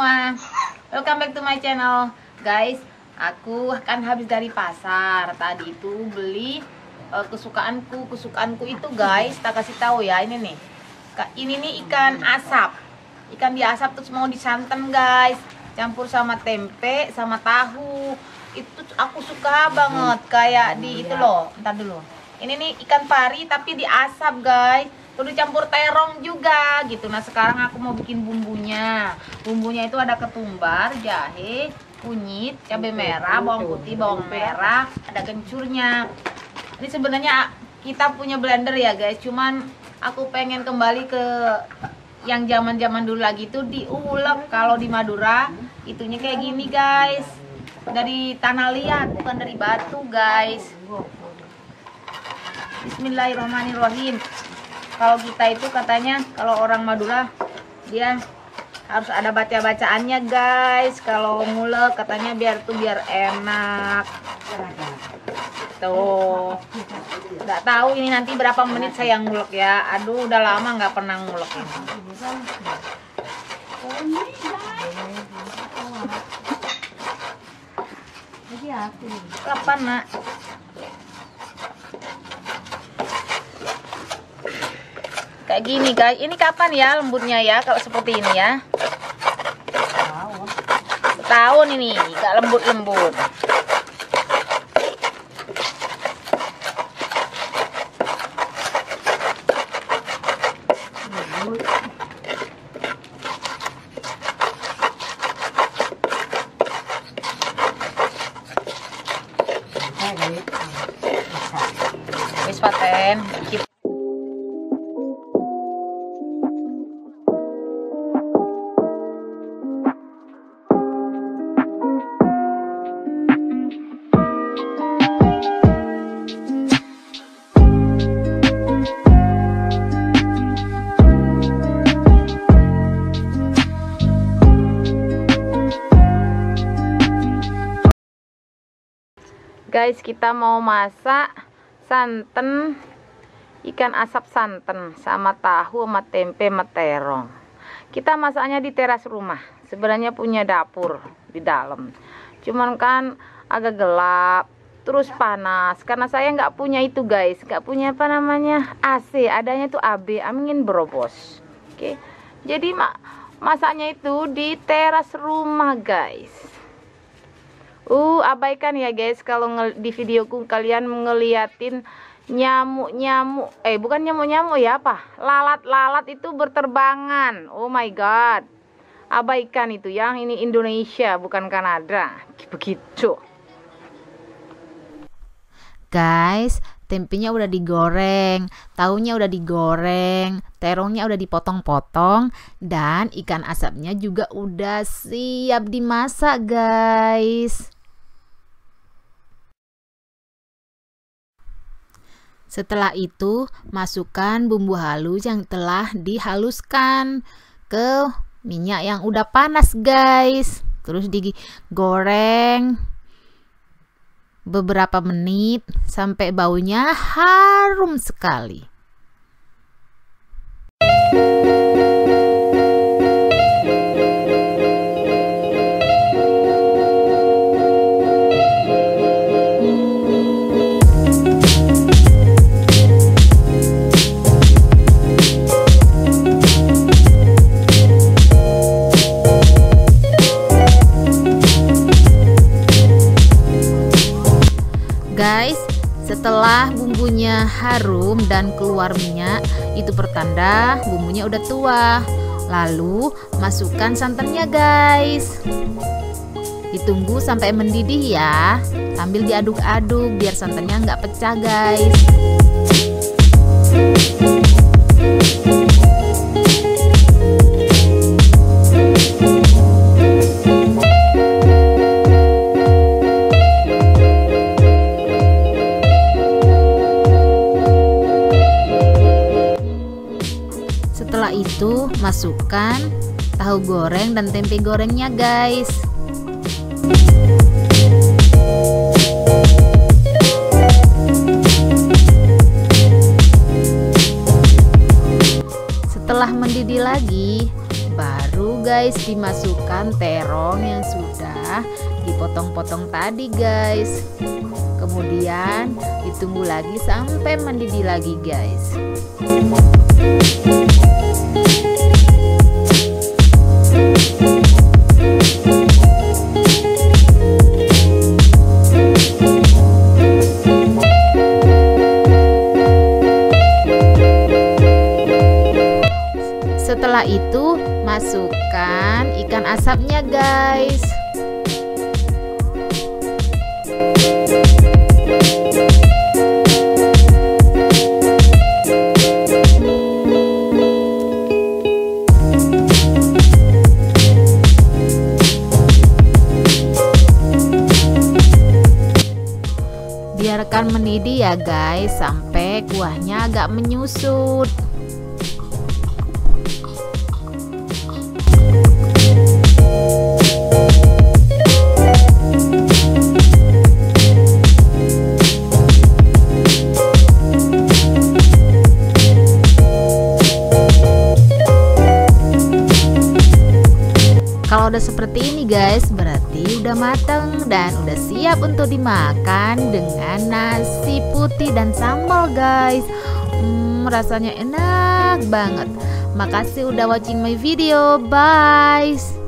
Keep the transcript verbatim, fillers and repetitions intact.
semua, welcome back to my channel. Guys, aku kan habis dari pasar. Tadi itu beli uh, kesukaanku Kesukaanku itu guys, tak kasih tahu ya. Ini nih, ini nih ikan asap. Ikan diasap terus mau disantan guys, campur sama tempe sama tahu. Itu aku suka banget, kayak di itu loh. Ntar dulu, ini nih ikan pari tapi diasap guys, terus dicampur terong juga gitu. Nah sekarang aku mau bikin bumbunya. Bumbunya itu ada ketumbar, jahe, kunyit, cabai merah, bawang putih, bawang merah, ada kencurnya. Ini sebenarnya kita punya blender ya guys, cuman aku pengen kembali ke yang zaman-zaman dulu lagi, tuh diulek. Kalau di Madura itunya kayak gini guys, dari tanah liat bukan dari batu guys. Bismillahirrahmanirrahim. Kalau kita itu katanya, kalau orang Madura dia harus ada baca-bacaannya guys. Kalau ngulek katanya biar tuh biar enak. Tuh, nggak tahu ini nanti berapa menit saya ngulek ya. Aduh, udah lama nggak pernah ngulek ini. Kapan nak? Kayak gini guys. Ini kapan ya lembutnya ya? Kalau seperti ini ya. Tahun ini nggak lembut-lembut. Wis paten. Guys, kita mau masak santan ikan asap santan sama tahu sama tempe sama terong. Kita masaknya di teras rumah. Sebenarnya punya dapur di dalam, cuman kan agak gelap terus panas karena saya nggak punya itu guys, nggak punya apa namanya A C, adanya itu A B, angin berobos. Oke, jadi mak masaknya itu di teras rumah guys. Uh, abaikan ya guys kalau di videoku kalian ngeliatin nyamuk-nyamuk, eh bukan nyamuk-nyamuk ya, apa? Lalat-lalat itu berterbangan. Oh my god. Abaikan itu, yang ini Indonesia bukan Kanada. Begitu. Guys, tempenya udah digoreng, tahunya udah digoreng, terongnya udah dipotong-potong, dan ikan asapnya juga udah siap dimasak guys. Setelah itu masukkan bumbu halus yang telah dihaluskan ke minyak yang udah panas guys, terus digoreng beberapa menit sampai baunya harum sekali. Guys, setelah bumbunya harum dan keluar minyak, itu pertanda bumbunya udah tua. Lalu masukkan santannya guys. Ditunggu sampai mendidih ya, sambil diaduk-aduk biar santannya nggak pecah guys. Setelah itu masukkan tahu goreng dan tempe gorengnya guys. Setelah mendidih lagi, baru Baru guys dimasukkan terong yang sudah dipotong-potong tadi guys. Kemudian ditunggu lagi sampai mendidih lagi guys. Setelah itu masukkan ikan asapnya guys. Biarkan mendidih ya guys sampai kuahnya agak menyusut. Kalau udah seperti ini guys, berarti udah mateng dan udah siap untuk dimakan dengan nasi putih dan sambal guys. Hmm, rasanya enak banget. Makasih udah watching my video. Bye.